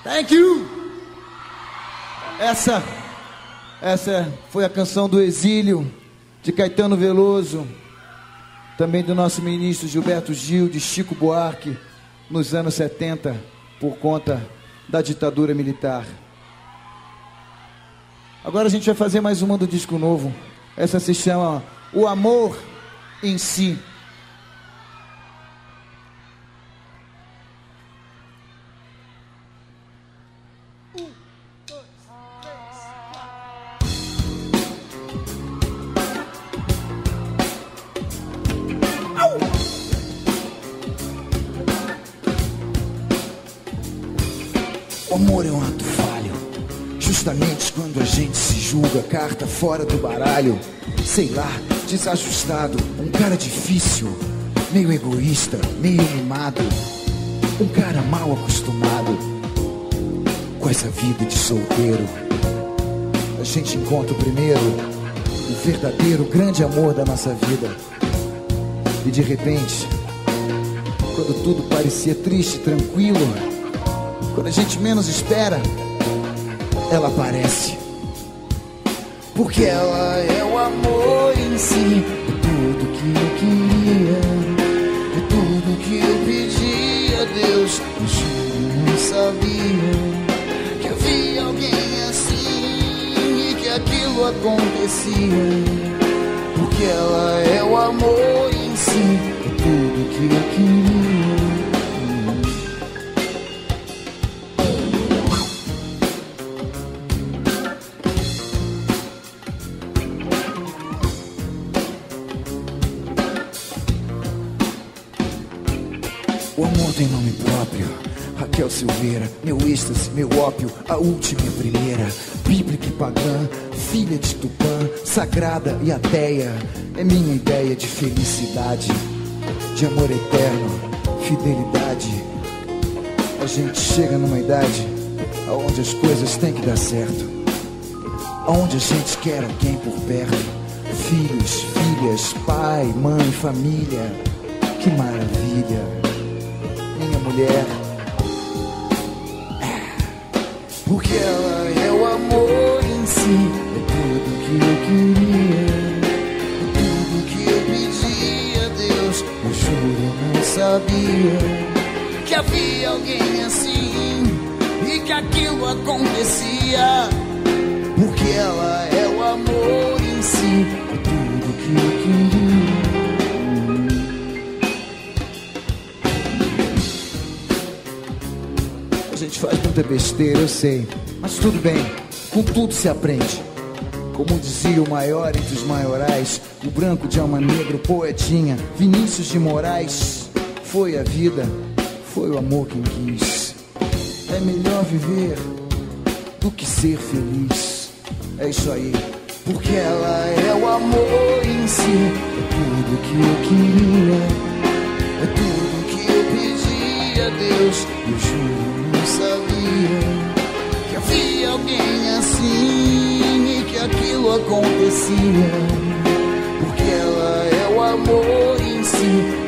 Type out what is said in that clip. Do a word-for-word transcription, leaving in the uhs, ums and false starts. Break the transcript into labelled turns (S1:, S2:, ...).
S1: Thank you! Essa, essa foi a canção do Exílio, de Caetano Veloso, também do nosso ministro Gilberto Gil, de Chico Buarque, nos anos setenta, por conta da ditadura militar. Agora a gente vai fazer mais uma do disco novo. Essa se chama O Amor em Si.
S2: O amor é um ato falho, justamente quando a gente se julga, carta fora do baralho. Sei lá, desajustado, um cara difícil, meio egoísta, meio mimado, um cara mal acostumado com essa vida de solteiro. A gente encontra o primeiro, o verdadeiro grande amor da nossa vida. E de repente, quando tudo parecia triste, tranquilo, quando a gente menos espera, ela aparece. Porque ela é o amor em si. É tudo que eu queria, é tudo que eu pedi a Deus. Eu juro, não sabia que havia alguém assim e que aquilo acontecia. Porque ela é o amor em si. É tudo que eu queria. O amor tem nome próprio, Raquel Silveira, meu êxtase, meu ópio, a última e a primeira, bíblica e pagã, filha de Tupã, sagrada e ateia, é minha ideia de felicidade, de amor eterno, fidelidade. A gente chega numa idade onde as coisas têm que dar certo, onde a gente quer alguém por perto, filhos, filhas, pai, mãe, família, que maravilha. Minha mulher, porque ela é o amor em si. É tudo que eu queria, é tudo que eu pedi a Deus. Eu juro, eu não sabia que havia alguém assim e que aquilo acontecia. Porque ela é o amor em si. É tudo que eu queria. A gente faz muita besteira, eu sei, mas tudo bem, com tudo se aprende. Como dizia o maior entre os maiorais, o branco de alma negra, o poetinha Vinícius de Moraes. Foi a vida, foi o amor quem quis. É melhor viver do que ser feliz. É isso aí, porque ela é o amor em si. É tudo que eu queria, é tudo que eu pedi a Deus. Eu juro, sabia que havia alguém assim e que aquilo acontecia. Porque ela é o amor em si.